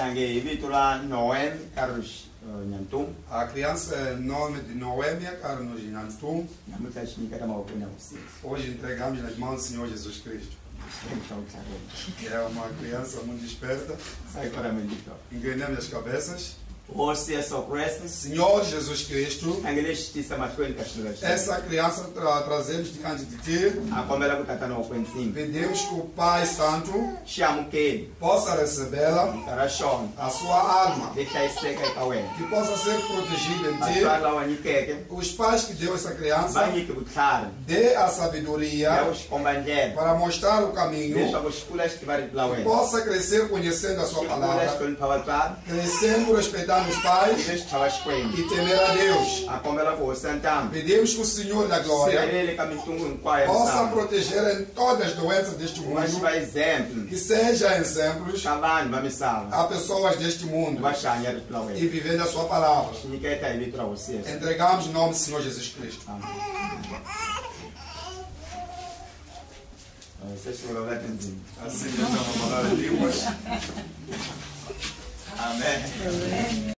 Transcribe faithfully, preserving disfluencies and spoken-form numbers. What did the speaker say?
Sangue Vitula Noem Carlos Nyantum. A criança é nome de Noêmia Carlos Nyantum. Hoje entregamos nas mãos do Senhor Jesus Cristo. É uma criança muito esperta. Inclinamos as cabeças. Senhor Jesus Cristo, essa criança tra trazemos diante de Ti. Pedimos que o Pai Santo possa recebê-la, a sua alma, que possa ser protegida em Ti. Os pais que deu essa criança, dê a sabedoria para mostrar o caminho, que possa crescer conhecendo a sua palavra, crescendo respeitando os pais e temer a Deus. Pedimos que o Senhor da Glória possa proteger em todas as doenças deste mundo, que sejam exemplos a pessoas deste mundo e vivendo a sua palavra. Entregamos em nome do Senhor Jesus Cristo. Assim, então, vamos falar em línguas. Amém.